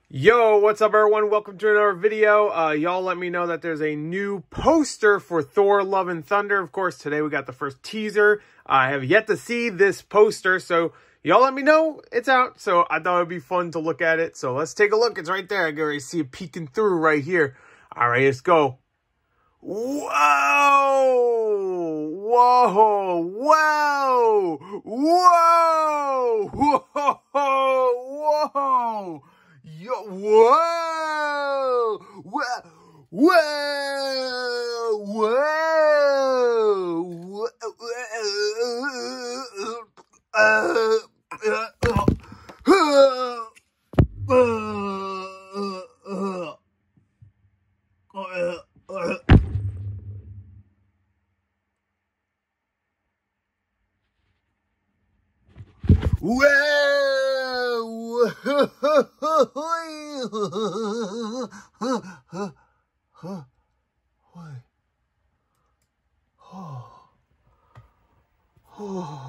Yo, what's up everyone? Welcome to another video. Y'all let me know that there's a new poster for Thor Love and Thunder. Of course, today we got the first teaser. I have yet to see this poster, so y'all let me know it's out. So I thought it'd be fun to look at it. So let's take a look. It's right there. I can already see it peeking through right here. All right, let's go. Whoa! Whoa! Whoa! Whoa! Whoa! Whoa! Yo! Whoa! Whoa! Whoa! Whoa!